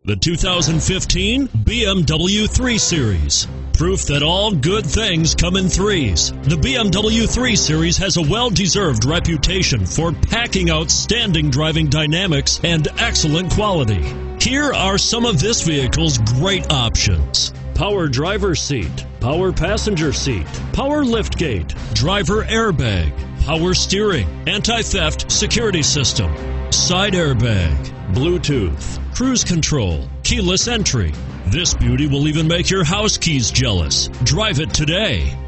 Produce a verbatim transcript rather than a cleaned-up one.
The two thousand fifteen B M W three Series. Proof that all good things come in threes. The B M W three Series has a well-deserved reputation for packing outstanding driving dynamics and excellent quality. Here are some of this vehicle's great options: power driver's seat, power passenger seat, power liftgate, driver airbag, power steering, anti-theft security system, side airbag, Bluetooth, cruise control, keyless entry. This beauty will even make your house keys jealous. Drive it today.